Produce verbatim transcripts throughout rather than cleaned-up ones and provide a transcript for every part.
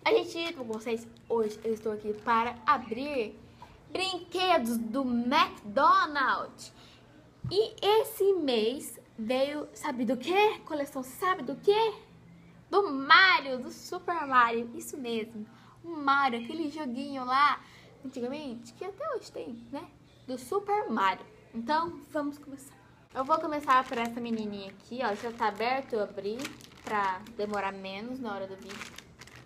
A gente, com vocês, hoje eu estou aqui para abrir brinquedos do McDonald's. E esse mês veio, sabe do quê? Coleção, sabe do quê? Do Mario, do Super Mario, isso mesmo. O Mario, aquele joguinho lá, antigamente, que até hoje tem, né? Do Super Mario. Então, vamos começar. Eu vou começar por essa menininha aqui, ó, já tá aberto, eu abri pra demorar menos na hora do vídeo.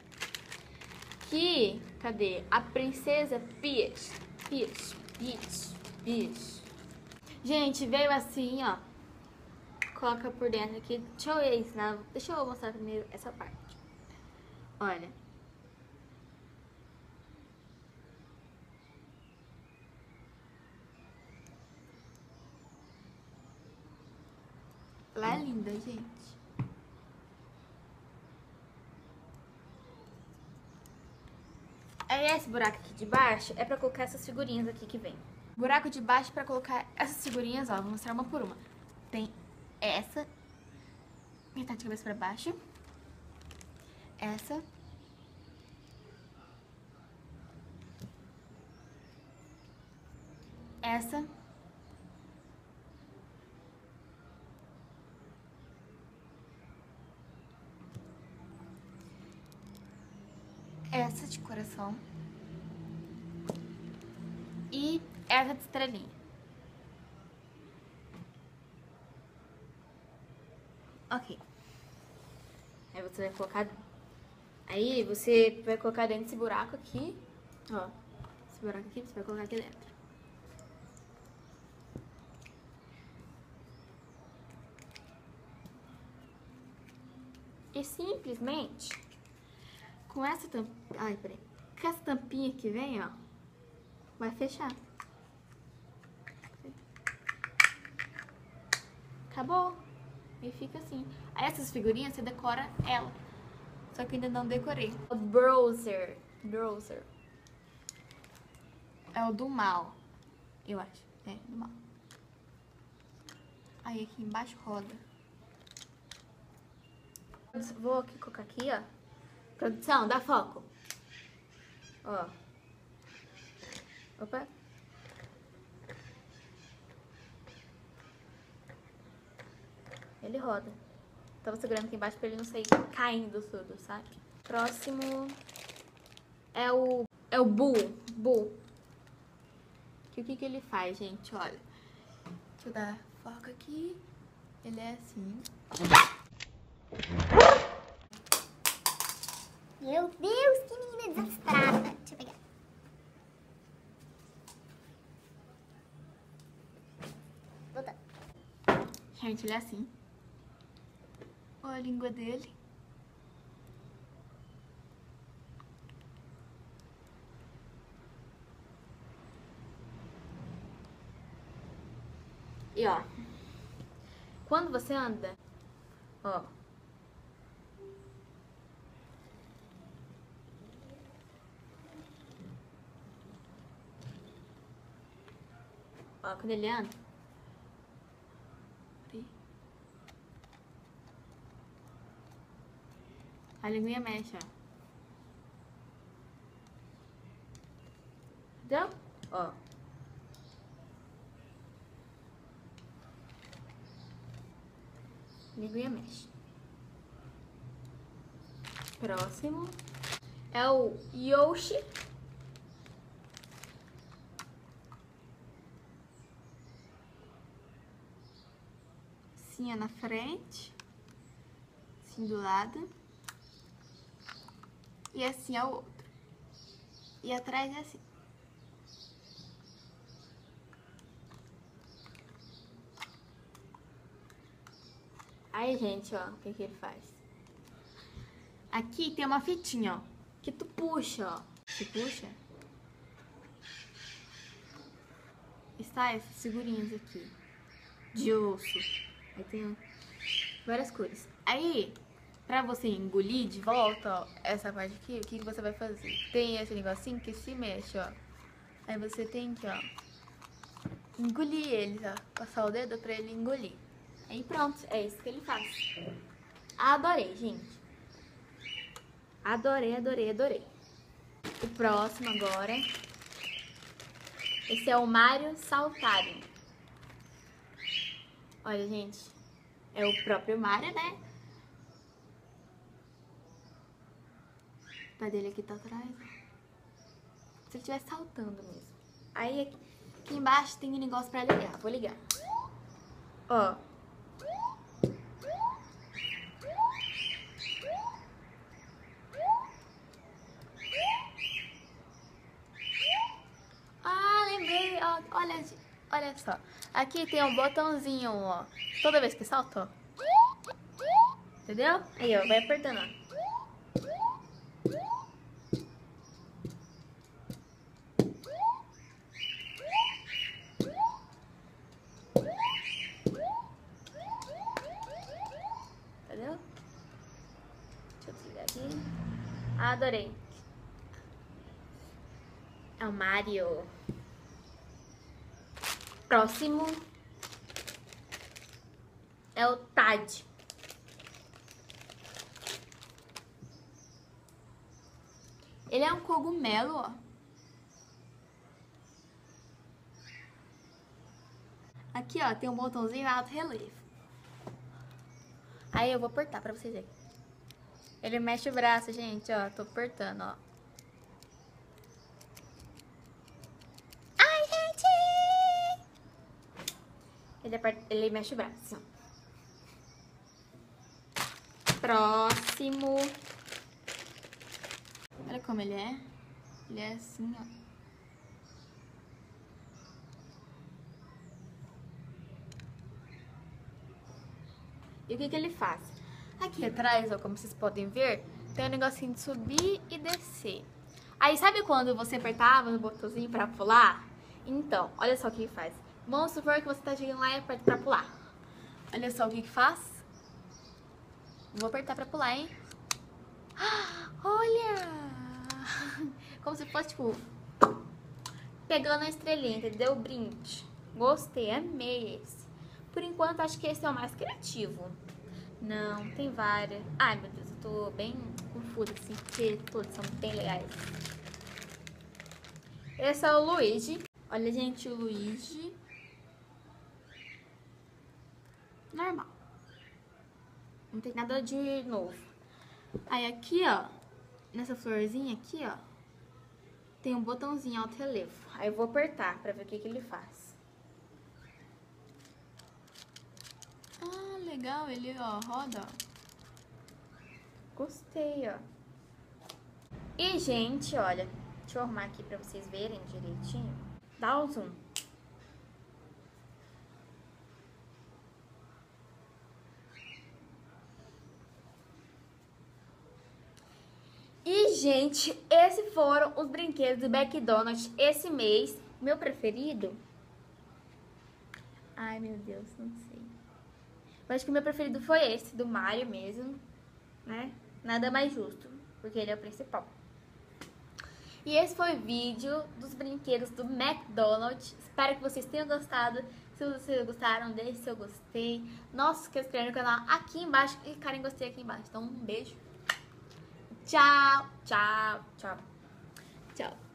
Que, cadê? A Princesa Peach. Peach, Peach, Peach. Gente, veio assim, ó. Coloca por dentro aqui. Deixa eu ensinar. Deixa eu mostrar primeiro essa parte. Olha. Ela é linda, gente. Aí esse buraco aqui de baixo é pra colocar essas figurinhas aqui que vem. Buraco de baixo pra colocar essas figurinhas, ó. Vou mostrar uma por uma. Tem essa. Metade de cabeça pra baixo. Essa. Essa. Essa de coração. E essa de estrelinha. Ok. Aí você vai colocar... Aí você vai colocar dentro desse buraco aqui. Ó. Esse buraco aqui, você vai colocar aqui dentro. E simplesmente... Com essa tampinha... Ai, peraí. Com essa tampinha que vem, ó. Vai fechar. Acabou. E fica assim. Aí essas figurinhas você decora ela. Só que ainda não decorei. O Browser. Browser. É o do mal. Eu acho. É, do mal. Aí aqui embaixo roda. Vou aqui colocar aqui, ó. Produção, dá foco. Ó. Opa. Ele roda. Tava segurando aqui embaixo pra ele não sair caindo tudo, sabe? Próximo é o é o Bull. Bull. Que o que que ele faz, gente? Olha. Deixa eu dar foco aqui. Ele é assim. Meu Deus, que menina desastrada. Deixa eu pegar. Voltando. Gente, ele é assim. Olha a língua dele. E ó, quando você anda, ó, ó, quando ele anda, a linguinha mexe, ó. Entendeu? Ó. Linguinha mexe. Próximo é o Yoshi. Assim é na frente. Assim do lado. E assim é o outro. E atrás é assim. Aí, gente, ó, o que que ele faz? Aqui tem uma fitinha, ó, que tu puxa, ó. Tu puxa. E sai essas figurinhas aqui. De osso. Aí tem várias cores. Aí, pra você engolir de volta, ó, essa parte aqui, o que que você vai fazer? Tem esse negocinho que se mexe, ó. Aí você tem que, ó, engolir eles, ó. Passar o dedo pra ele engolir. Aí pronto, é isso que ele faz. Adorei, gente. Adorei, adorei, adorei. O próximo agora. Esse é o Mario Saltarin. Olha, gente. É o próprio Mario, né? O pé dele aqui tá atrás. Se ele estivesse saltando mesmo. Aí aqui, aqui embaixo tem um negócio pra ligar. Vou ligar. Ó. Ah, lembrei. Ó, olha, olha só. Aqui tem um botãozinho, ó. Toda vez que salta, ó. Entendeu? Aí, ó. Vai apertando, ó. Entendeu? Deixa eu desligar aqui. Adorei. É o Mario. Próximo é o Tad. Ele é um cogumelo, ó. Aqui, ó, tem um botãozinho alto relevo. Aí eu vou apertar pra vocês verem. Ele mexe o braço, gente, ó. Tô apertando, ó. Ai, gente! Ele, aperta, ele mexe o braço, ó. Próximo. Olha como ele é. Ele é assim, ó. E o que que ele faz? Aqui atrás, ó, como vocês podem ver, tem um negocinho de subir e descer. Aí, sabe quando você apertava no botãozinho pra pular? Então, olha só o que ele faz. Vamos supor que você tá chegando lá e aperta pra pular. Olha só o que que faz. Vou apertar pra pular, hein? Olha! Como se fosse, tipo, pegando a estrelinha, entendeu? O brinde. Gostei, amei esse. Por enquanto, acho que esse é o mais criativo. Não, tem várias. Ai, meu Deus, eu tô bem confusa, assim, porque todos são bem legais. Esse é o Luigi. Olha, gente, o Luigi. Normal. Não tem nada de novo. Aí aqui, ó, nessa florzinha aqui, ó, tem um botãozinho alto relevo. Aí eu vou apertar pra ver o que que ele faz. Ah, legal, ele, ó, roda, ó. Gostei, ó. E, gente, olha, deixa eu arrumar aqui pra vocês verem direitinho. Dá um zoom. E, gente, esses foram os brinquedos do McDonald's esse mês. Meu preferido? Ai, meu Deus, não sei. Eu acho que o meu preferido foi esse, do Mario mesmo, né? Nada mais justo, porque ele é o principal. E esse foi o vídeo dos brinquedos do McDonald's. Espero que vocês tenham gostado. Se vocês gostaram, deixe seu gostei. Não se inscreva no canal aqui embaixo e cliquem em gostei aqui embaixo. Então, um beijo. Tchau, tchau, tchau, tchau.